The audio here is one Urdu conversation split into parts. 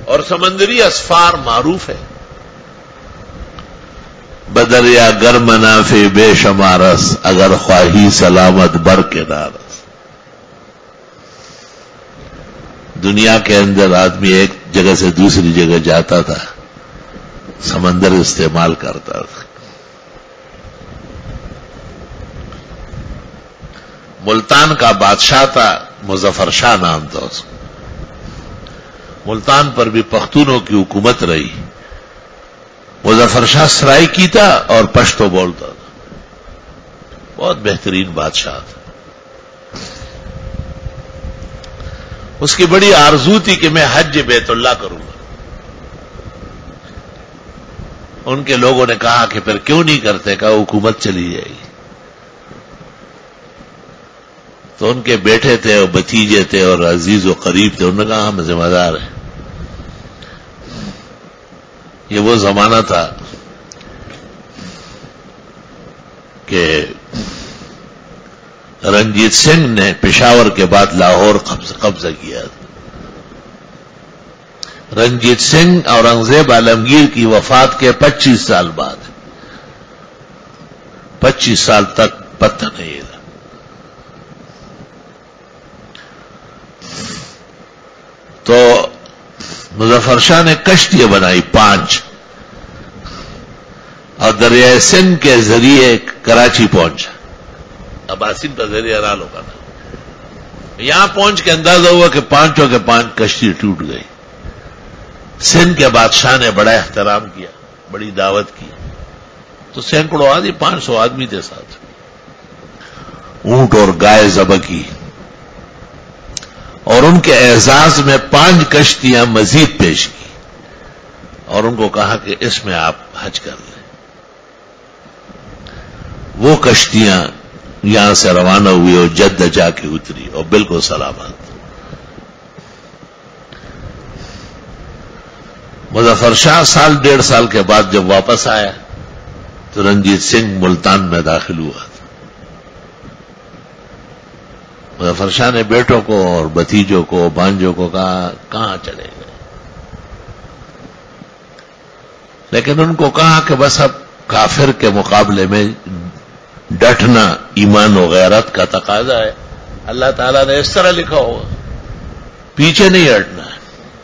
اور سمندری اسفار معروف ہے، بدریا گر منافع بے شمارس، اگر خواہی سلامت بر کے نارس۔ دنیا کے اندر آدمی ایک جگہ سے دوسری جگہ جاتا تھا، سمندر استعمال کرتا تھا۔ ملتان کا بادشاہ تھا، مظفر شاہ نام تھا اس کو۔ ملتان پر بھی پختونوں کی حکومت رہی۔ مظفر شاہ سرائکی تھا اور پشتو بولتا تھا، بہت بہترین بادشاہ تھا۔ اس کی بڑی آرزو تھی کہ میں حج بیت اللہ کروں گا۔ ان کے لوگوں نے کہا کہ پھر کیوں نہیں کرتے؟ کہا حکومت چلی جائے گی۔ تو ان کے بیٹے تھے اور بھتیجے تھے اور عزیز و قریب تھے، انہوں نے کہا ہم ذمہ دار ہیں۔ یہ وہ زمانہ تھا کہ رنجیت سنگھ نے پشاور کے بعد لاہور قبضہ کیا تھا۔ رنجیت سنگھ اورنگزیب عالمگیر کی وفات کے 25 سال بعد، 25 سال تک پتہ نہیں تھا۔ تو مظفر شاہ نے کشتیاں بنائی 5 اور دریائے سندھ کے ذریعے کراچی پہنچا۔ عباسین کا ذریعہ نہ لوگا نا، یہاں پہنچ کے اندازہ ہوا کہ 5 کے 5 کشتی ٹوٹ گئی۔ سندھ کے بادشاہ نے بڑا احترام کیا، بڑی دعوت کی، تو سینکڑوں آدمی 500 آدمی تھے ساتھ، اونٹ اور گائے ذبح کی، اور ان کے اعزاز میں 5 کشتیاں مزید پیش کی، اور ان کو کہا کہ اس میں آپ حج کر لیں۔ وہ کشتیاں یہاں سے روانہ ہوئی اور جدہ جا کے اتری اور بالکل سلامت۔ مظفر شاہ سال 1.5 سال کے بعد جب واپس آیا تو رنجیت سنگھ ملتان میں داخل ہوا تھا۔ مظفر شاہ نے بیٹوں کو اور بھتیجوں کو بانجوں کو کہا کہاں چلے گئے، لیکن ان کو کہا کہ بس اب کافر کے مقابلے میں ڈٹنا ایمان و غیرت کا تقاضا ہے۔ اللہ تعالیٰ نے اس طرح لکھا ہوگا، پیچھے نہیں ہٹنا ہے۔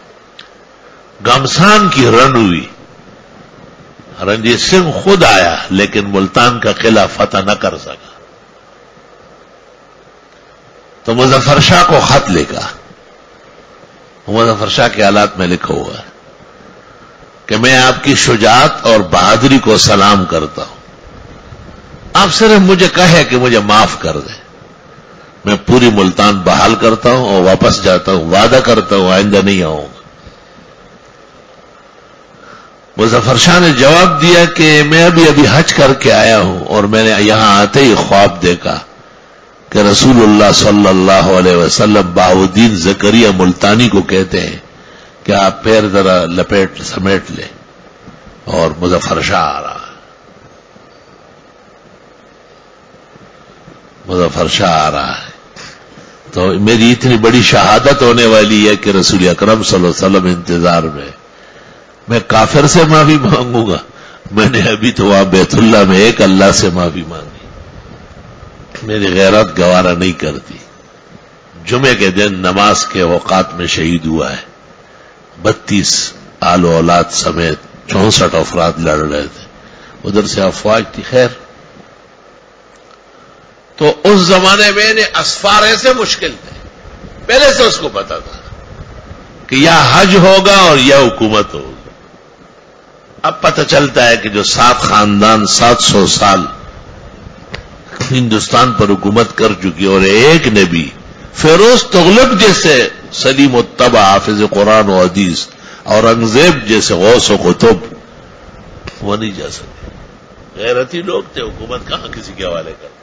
گھمسان کی رن ہوئی، رنجیت سنگھ خود آیا لیکن ملتان کا قلعہ فتح نہ کر سکا۔ تو مظفر شاہ کو خط لکھا، مظفر شاہ کے حالات میں لکھا ہوا ہے کہ میں آپ کی شجاعت اور بہادری کو سلام کرتا ہوں، آپ صرف مجھے کہے کہ مجھے معاف کر دیں، میں پوری ملتان بحال کرتا ہوں اور واپس جاتا ہوں، وعدہ کرتا ہوں آئندہ نہیں آؤں گا۔ مظفر شاہ نے جواب دیا کہ میں ابھی حج کر کے آیا ہوں اور میں نے یہاں آتے ہی خواب دیکھا کہ رسول اللہ صلی اللہ علیہ وسلم بہاؤالدین زکریا ملتانی کو کہتے ہیں کہ آپ پیر ذرا لپیٹ سمیٹ لیں، اور مظفر شاہ آ رہا ہے، مظفر شاہ آ رہا ہے۔ تو میری اتنی بڑی شہادت ہونے والی ہے کہ رسول اکرم صلی اللہ علیہ وسلم انتظار میں کافر سے معافی مانگوں گا؟ میں نے ابھی تو وہاں بیت اللہ میں ایک اللہ سے معافی مانگی، میری غیرت گوارا نہیں کرتی۔ جمعے کے دن نماز کے اوقات میں شہید ہوا ہے، 32 آل و اولاد سمیت 64 افراد لڑ رہے تھے، ادھر سے افواج تھی۔ خیر، تو اس زمانے میں اسفار ایسے مشکل تھے، پہلے سے اس کو پتا تھا کہ یا حج ہوگا اور یا حکومت ہوگی۔ اب پتہ چلتا ہے کہ جو 7 خاندان 700 سال ہندوستان پر حکومت کر چکی، اور ایک نے بھی فیروز تغلق جیسے سلیم الطبع حافظ قرآن و حدیث، اورنگزیب جیسے غوث و قطب، وہ نہیں جا سکے۔ غیرتی لوگ تھے، حکومت کہاں کسی کے حوالے کر۔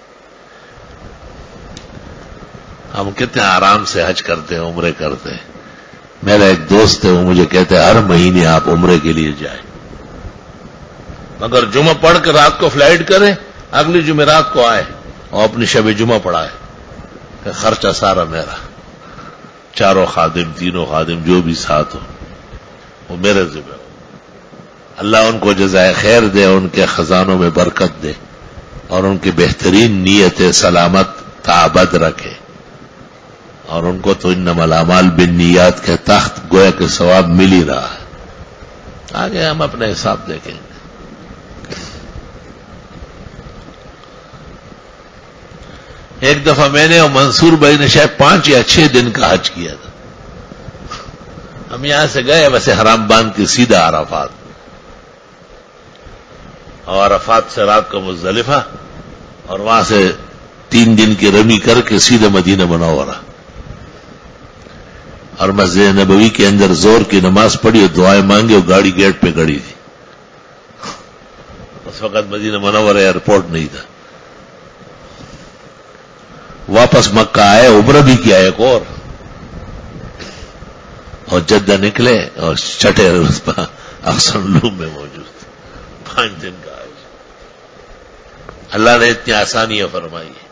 ہم کتنے آرام سے حج کرتے ہیں، عمرے کرتے ہیں۔ میرا ایک دوست ہے، وہ مجھے کہتے ہیں ہر مہینے آپ عمرے کے لیے جائیں، مگر جمعہ پڑھ کے رات کو فلائٹ کریں، اگلی جمعرات کو آئے اور اپنی شب جمعہ پڑھائے، کہ خرچہ سارا میرا، 4 خادم 3 خادم جو بھی ساتھ ہو۔ وہ میرے ذمہ ہو. اللہ ان کو جزائے خیر دے، ان کے خزانوں میں برکت دے اور ان کی بہترین نیت سلامت تعبد رکھے، اور ان کو تو انما الاعمال بالنیات کے تحت گویا کہ ثواب مل ہی رہا ہے. آگے ہم اپنے حساب دیکھیں گے. ایک دفعہ میں نے اور منصور بھائی نے شاید 5 یا 6 دن کا حج کیا تھا. ہم یہاں سے گئے ویسے حرام باندھ کے سیدھا عرفات، اور عرفات سے رات کو مزدلفہ، اور وہاں سے 3 دن کی رمی کر کے سیدھے مدینہ منورہ، اور مسجد نبوی کے اندر زور کی نماز پڑھی اور دعائیں مانگی اور گاڑی گیٹ پہ کھڑی تھی. اس وقت مدینہ منورہ ایئرپورٹ نہیں تھا. واپس مکہ آئے، عمرہ بھی کیا ایک اور جدہ نکلے اور چھٹے روز پر احسن العلوم میں موجود تھے. 5 دن کا حج. اللہ نے اتنی آسانیاں فرمائی ہے.